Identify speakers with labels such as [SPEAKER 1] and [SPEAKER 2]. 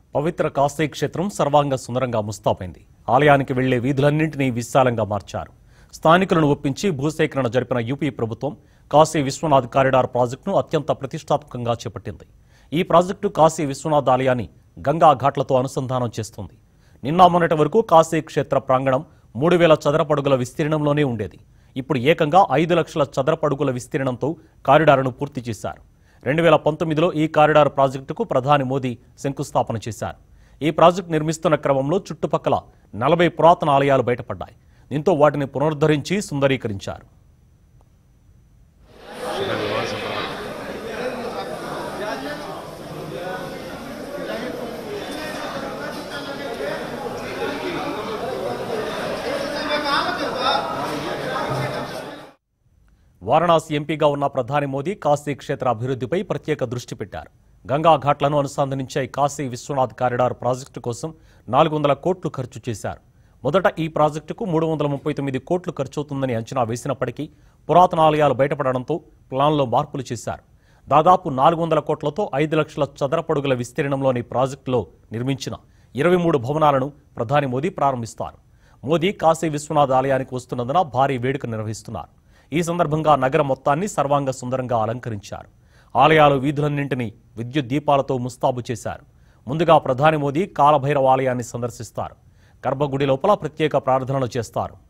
[SPEAKER 1] పవిత్ర కాశీ క్షేత్రం సర్వాంగ సుందరంగా ముస్తాబైంది. ఆలయానికి వెళ్లే వీధులన్నింటినీ విశాలంగా మార్చారు. స్థానికులను ఒప్పించి భూసేకరణ జరిపిన యూపీ ప్రభుత్వం కాశీ విశ్వనాథ్ కారిడార్ ప్రాజెక్టును అత్యంత ప్రతిష్టాత్మకంగా చేపట్టింది. ఈ ప్రాజెక్టు కాశీ విశ్వనాథ్ ఆలయాన్ని గంగా ఘాట్లతో అనుసంధానం చేస్తుంది. నిన్న మొన్నటి వరకు కాశీ క్షేత్ర ప్రాంగణం 3000 చదరపడుగుల విస్తీర్ణంలోనే ఉండేది. ఇప్పుడు ఏకంగా 5 లక్షల చదరపడుగుల విస్తీర్ణంతో కారిడార్ను పూర్తి చేశారు. 2019లో ఈ కారిడార్ ప్రాజెక్టుకు ప్రధాని మోదీ శంకుస్థాపన చేశారు. ఈ ప్రాజెక్టు నిర్మిస్తున్న క్రమంలో చుట్టుపక్కల 40 పురాతన ఆలయాలు బయటపడ్డాయి. దీంతో వాటిని పునరుద్ధరించి సుందరీకరించారు. వారణాసి ఎంపీగా ఉన్న ప్రధాని మోదీ కాశీ క్షేత్ర అభివృద్ధిపై ప్రత్యేక దృష్టి పెట్టారు. గంగా ఘాట్లను అనుసంధానించే కాశీ విశ్వనాథ్ కారిడార్ ప్రాజెక్టు కోసం 400 కోట్లు ఖర్చు చేశారు. మొదట ఈ ప్రాజెక్టుకు 339 కోట్లు ఖర్చవుతుందని అంచనా వేసినప్పటికీ పురాతన ఆలయాలు బయటపడడంతో ప్లాన్లో మార్పులు చేశారు. దాదాపు 400 కోట్లతో 5 లక్షల చదరపడుగుల విస్తీర్ణంలోని ప్రాజెక్టులో నిర్మించిన 23 భవనాలను ప్రధాని మోదీ ప్రారంభిస్తారు. మోదీ కాశీ విశ్వనాథ్ ఆలయానికి వస్తున్నందున భారీ వేడుక నిర్వహిస్తున్నారు. ఈ సందర్భంగా నగరం మొత్తాన్ని సర్వాంగ సుందరంగా అలంకరించారు. ఆలయాలు వీధులన్నింటినీ విద్యుత్ దీపాలతో ముస్తాబు చేశారు. ముందుగా ప్రధాని మోదీ కాలభైరవ ఆలయాన్ని సందర్శిస్తారు. గర్భగుడి లోపల ప్రత్యేక ప్రార్థనలు చేస్తారు.